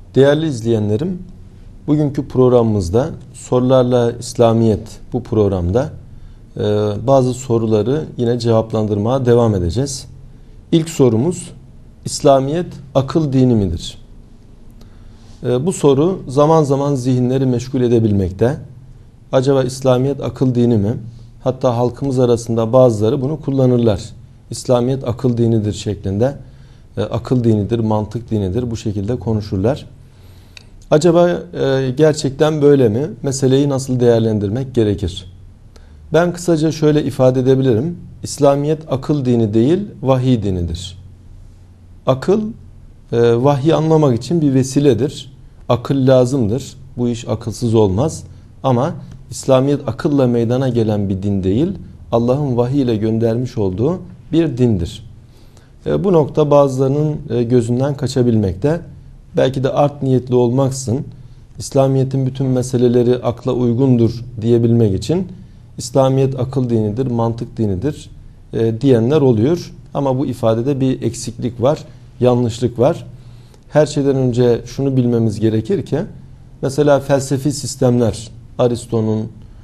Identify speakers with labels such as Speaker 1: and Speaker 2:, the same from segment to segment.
Speaker 1: Değerli izleyenlerim, bugünkü programımızda Sorularla İslamiyet bu programda bazı soruları yine cevaplandırmaya devam edeceğiz. İlk sorumuz, İslamiyet akıl dini midir? Bu soru zaman zaman zihinleri meşgul edebilmekte. Acaba İslamiyet akıl dini mi? Hatta halkımız arasında bazıları bunu kullanırlar. İslamiyet akıl dinidir şeklinde. Akıl dinidir, mantık dinidir, bu şekilde konuşurlar. Acaba gerçekten böyle mi? Meseleyi nasıl değerlendirmek gerekir? Ben kısaca şöyle ifade edebilirim. İslamiyet akıl dini değil, vahiy dinidir. Akıl, vahyi anlamak için bir vesiledir. Akıl lazımdır. Bu iş akılsız olmaz. Ama İslamiyet akılla meydana gelen bir din değil, Allah'ın vahiy ile göndermiş olduğu bir dindir. Bu nokta bazılarının gözünden kaçabilmekte. Belki de art niyetli olmaksın, İslamiyet'in bütün meseleleri akla uygundur diyebilmek için İslamiyet akıl dinidir, mantık dinidir diyenler oluyor. Ama bu ifadede bir eksiklik var, yanlışlık var. Her şeyden önce şunu bilmemiz gerekir ki, mesela felsefi sistemler, Aristo'nun,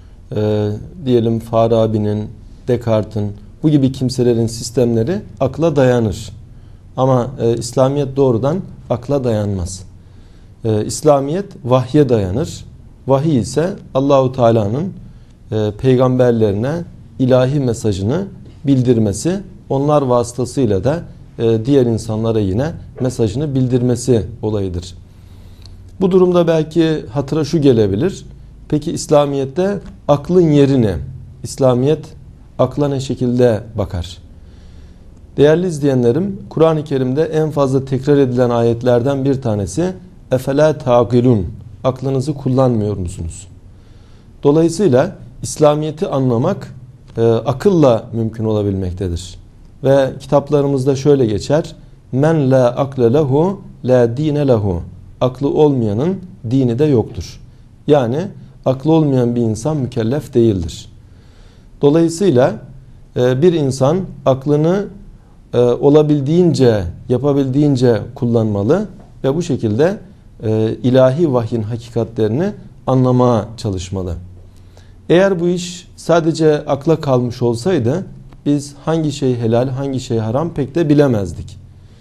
Speaker 1: diyelim Farabi'nin, Descartes'in, bu gibi kimselerin sistemleri akla dayanır. Ama İslamiyet doğrudan akla dayanmaz. İslamiyet vahye dayanır. Vahiy ise Allahu Teala'nın peygamberlerine ilahi mesajını bildirmesi, onlar vasıtasıyla da diğer insanlara yine mesajını bildirmesi olayıdır. Bu durumda belki hatıra şu gelebilir. Peki İslamiyet'te aklın yeri ne? İslamiyet akla ne şekilde bakar? Değerli izleyenlerim, Kur'an-ı Kerim'de en fazla tekrar edilen ayetlerden bir tanesi "Efela taqilun", aklınızı kullanmıyor musunuz? Dolayısıyla İslamiyet'i anlamak akılla mümkün olabilmektedir. Ve kitaplarımızda şöyle geçer: "Men la akle lehu la dine lehu", aklı olmayanın dini de yoktur. Yani aklı olmayan bir insan mükellef değildir. Dolayısıyla bir insan aklını olabildiğince, yapabildiğince kullanmalı ve bu şekilde ilahi vahyin hakikatlerini anlamaya çalışmalı. Eğer bu iş sadece akla kalmış olsaydı, biz hangi şey helal, hangi şey haram pek de bilemezdik.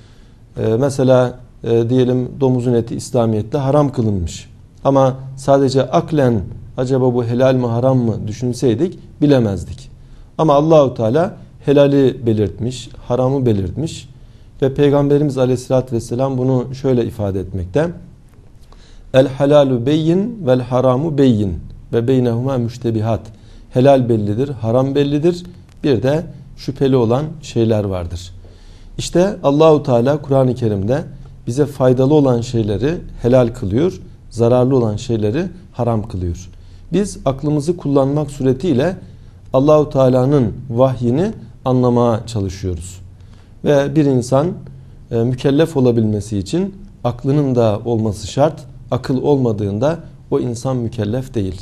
Speaker 1: Mesela diyelim domuzun eti İslamiyet'te haram kılınmış. Ama sadece aklen acaba bu helal mi haram mı düşünseydik bilemezdik. Ama Allahu Teala helali belirtmiş, haramı belirtmiş ve Peygamberimiz Aleyhisselatü Vesselam bunu şöyle ifade etmekte: "El halalu beyyin vel haramu beyyin ve beynehuma müştebihat." Helal bellidir, haram bellidir. Bir de şüpheli olan şeyler vardır. İşte Allahu Teala Kur'an-ı Kerim'de bize faydalı olan şeyleri helal kılıyor, zararlı olan şeyleri haram kılıyor. Biz aklımızı kullanmak suretiyle Allahu Teala'nın vahyini anlamaya çalışıyoruz. Ve bir insan mükellef olabilmesi için aklının da olması şart. Akıl olmadığında o insan mükellef değil.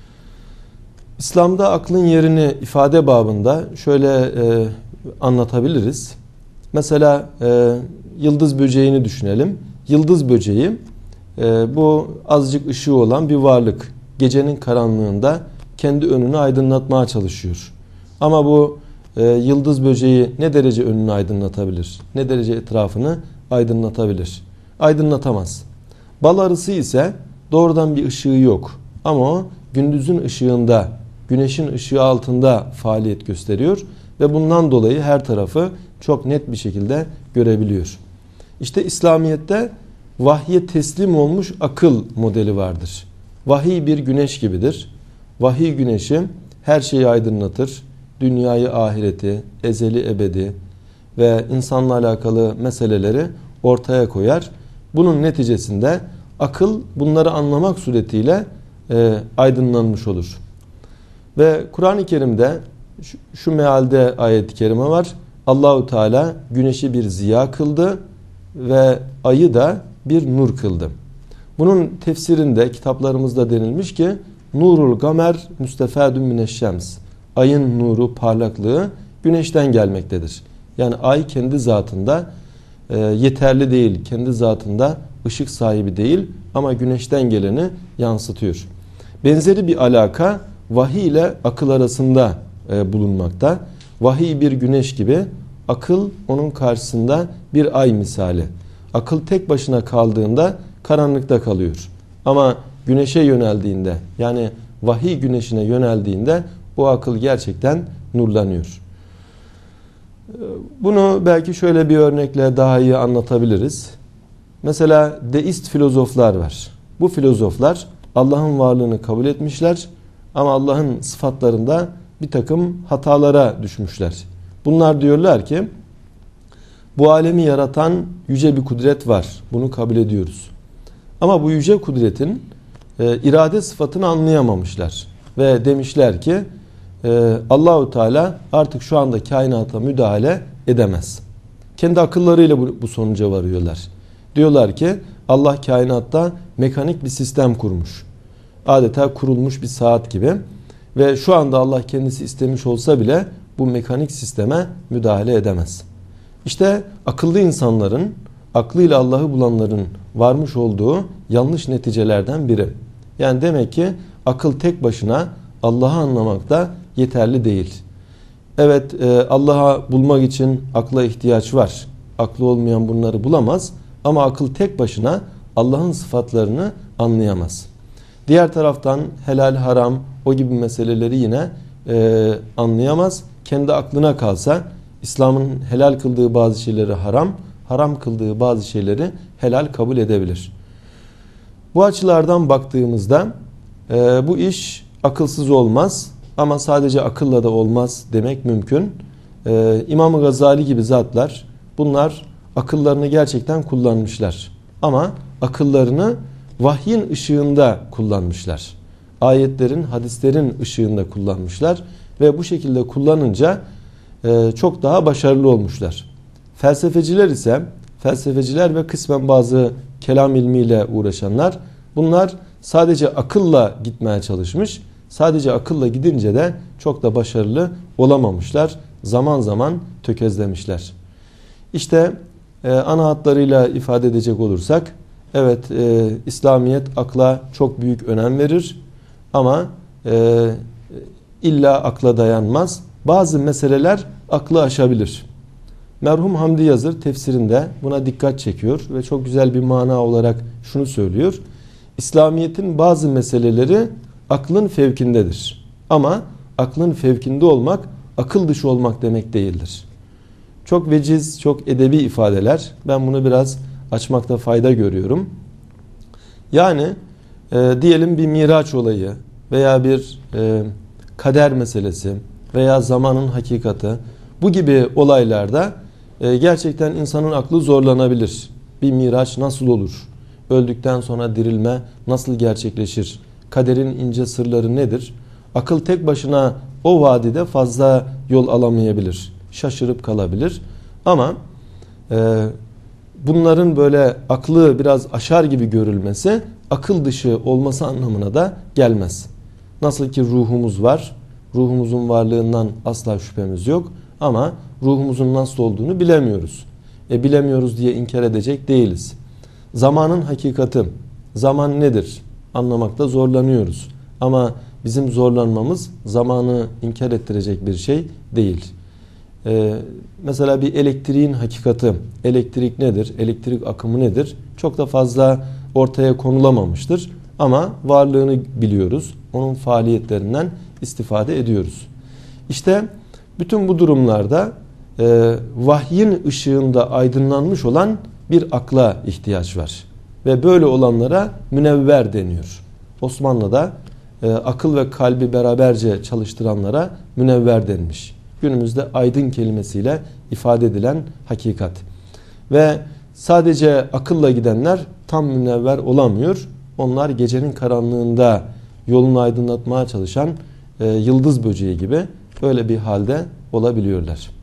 Speaker 1: İslam'da aklın yerini ifade babında şöyle anlatabiliriz. Mesela yıldız böceğini düşünelim. Yıldız böceği bu azıcık ışığı olan bir varlık. Gecenin karanlığında kendi önünü aydınlatmaya çalışıyor. Ama bu yıldız böceği ne derece önünü aydınlatabilir? Ne derece etrafını aydınlatabilir? Aydınlatamaz. Bal arısı ise doğrudan bir ışığı yok. Ama o gündüzün ışığında, güneşin ışığı altında faaliyet gösteriyor ve bundan dolayı her tarafı çok net bir şekilde görebiliyor. İşte İslamiyet'te vahye teslim olmuş akıl modeli vardır. Vahiy bir güneş gibidir. Vahiy güneşi her şeyi aydınlatır. Dünyayı, ahireti, ezeli, ebedi ve insanla alakalı meseleleri ortaya koyar. Bunun neticesinde akıl bunları anlamak suretiyle aydınlanmış olur. Ve Kur'an-ı Kerim'de şu mealde ayet-i kerime var: Allahu Teala güneşi bir ziya kıldı ve ayı da bir nur kıldı. Bunun tefsirinde, kitaplarımızda denilmiş ki nurul gamer müstefadun mineşşems. Ayın nuru, parlaklığı güneşten gelmektedir. Yani ay kendi zatında yeterli değil, kendi zatında ışık sahibi değil ama güneşten geleni yansıtıyor. Benzeri bir alaka vahiy ile akıl arasında bulunmakta. Vahiy bir güneş gibi, akıl onun karşısında bir ay misali. Akıl tek başına kaldığında karanlıkta kalıyor. Ama güneşe yöneldiğinde, yani vahiy güneşine yöneldiğinde o akıl gerçekten nurlanıyor. Bunu belki şöyle bir örnekle daha iyi anlatabiliriz. Mesela deist filozoflar var. Bu filozoflar Allah'ın varlığını kabul etmişler ama Allah'ın sıfatlarında bir takım hatalara düşmüşler. Bunlar diyorlar ki bu alemi yaratan yüce bir kudret var. Bunu kabul ediyoruz. Ama bu yüce kudretin irade sıfatını anlayamamışlar. Ve demişler ki Allahu Teala artık şu anda kainata müdahale edemez. Kendi akıllarıyla bu sonuca varıyorlar. Diyorlar ki Allah kainatta mekanik bir sistem kurmuş. Adeta kurulmuş bir saat gibi. Ve şu anda Allah kendisi istemiş olsa bile bu mekanik sisteme müdahale edemez. İşte akıllı insanların, aklıyla Allah'ı bulanların varmış olduğu yanlış neticelerden biri. Yani demek ki akıl tek başına Allah'ı anlamakta yeterli değil. Evet, Allah'ı bulmak için akla ihtiyaç var. Aklı olmayan bunları bulamaz. Ama akıl tek başına Allah'ın sıfatlarını anlayamaz. Diğer taraftan helal, haram o gibi meseleleri yine anlayamaz. Kendi aklına kalsa İslam'ın helal kıldığı bazı şeyleri haram, haram kıldığı bazı şeyleri helal kabul edebilir. Bu açılardan baktığımızda bu iş akılsız olmaz ama sadece akılla da olmaz demek mümkün. İmam-ı Gazali gibi zatlar, bunlar akıllarını gerçekten kullanmışlar. Ama akıllarını vahyin ışığında kullanmışlar. Ayetlerin, hadislerin ışığında kullanmışlar. Ve bu şekilde kullanınca çok daha başarılı olmuşlar. Felsefeciler ise, felsefeciler ve kısmen bazı kelam ilmiyle uğraşanlar, bunlar sadece akılla gitmeye çalışmış. Sadece akılla gidince de çok da başarılı olamamışlar. Zaman zaman tökezlemişler. İşte ana hatlarıyla ifade edecek olursak, evet, İslamiyet akla çok büyük önem verir ama illa akla dayanmaz. Bazı meseleler aklı aşabilir. Merhum Hamdi Yazır tefsirinde buna dikkat çekiyor ve çok güzel bir mana olarak şunu söylüyor. İslamiyet'in bazı meseleleri aklın fevkindedir. Ama aklın fevkinde olmak, akıl dışı olmak demek değildir. Çok veciz, çok edebi ifadeler. Ben bunu biraz açmakta fayda görüyorum. Yani diyelim bir Miraç olayı veya bir kader meselesi veya zamanın hakikati, bu gibi olaylarda gerçekten insanın aklı zorlanabilir. Bir Miraç nasıl olur? Öldükten sonra dirilme nasıl gerçekleşir? Kaderin ince sırları nedir? Akıl tek başına o vadide fazla yol alamayabilir. Şaşırıp kalabilir. Ama bunların böyle aklı biraz aşar gibi görülmesi akıl dışı olması anlamına da gelmez. Nasıl ki ruhumuz var. Ruhumuzun varlığından asla şüphemiz yok. Ama ruhumuzun nasıl olduğunu bilemiyoruz. Bilemiyoruz diye inkar edecek değiliz. Zamanın hakikati, zaman nedir? Anlamakta zorlanıyoruz. Ama bizim zorlanmamız zamanı inkar ettirecek bir şey değil. Mesela bir elektriğin hakikati, elektrik nedir? Elektrik akımı nedir? Çok da fazla ortaya konulamamıştır. Ama varlığını biliyoruz. Onun faaliyetlerinden istifade ediyoruz. İşte bütün bu durumlarda vahyin ışığında aydınlanmış olan bir akla ihtiyaç var. Ve böyle olanlara münevver deniyor. Osmanlı'da akıl ve kalbi beraberce çalıştıranlara münevver denmiş. Günümüzde aydın kelimesiyle ifade edilen hakikat. Ve sadece akılla gidenler tam münevver olamıyor. Onlar gecenin karanlığında yolunu aydınlatmaya çalışan yıldız böceği gibi öyle bir halde olabiliyorlar.